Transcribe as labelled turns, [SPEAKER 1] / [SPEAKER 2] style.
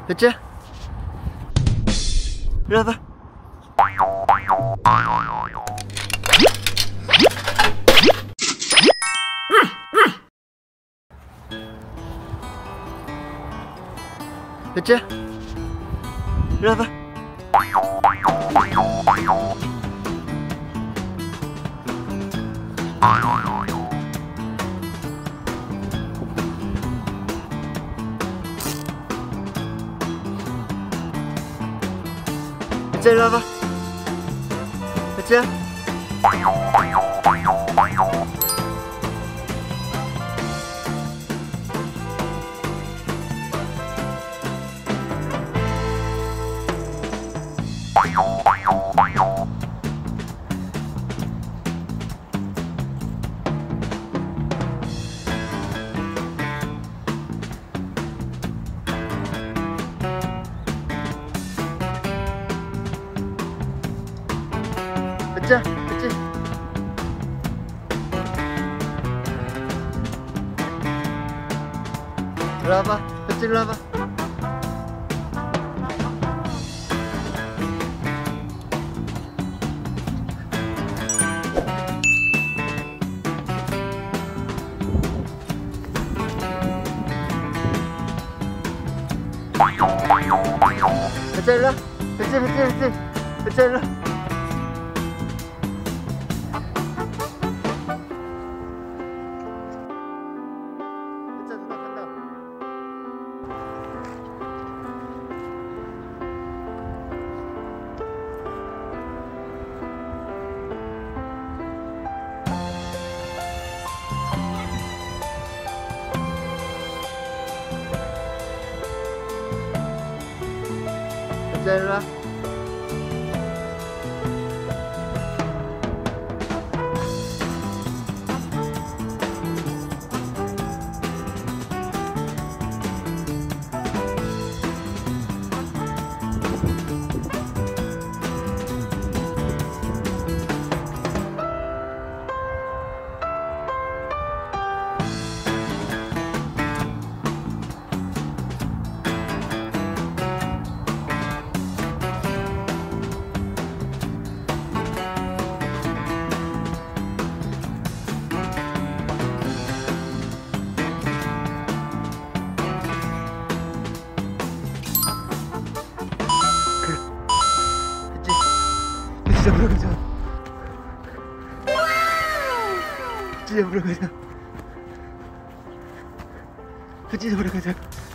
[SPEAKER 1] 배치야, 이리 와봐. 배치야, 이리 와봐. 배치야, 이리 와봐. 배치야. 배치야, 배치. 이리 와봐. 배치, 이리 와봐. 배치, 이리 와. 배치, 배치, 배치. 배치, 이리 와. 자, 일로 와. 잡으러 가자. 잡으러 가자. 잡으러 가자.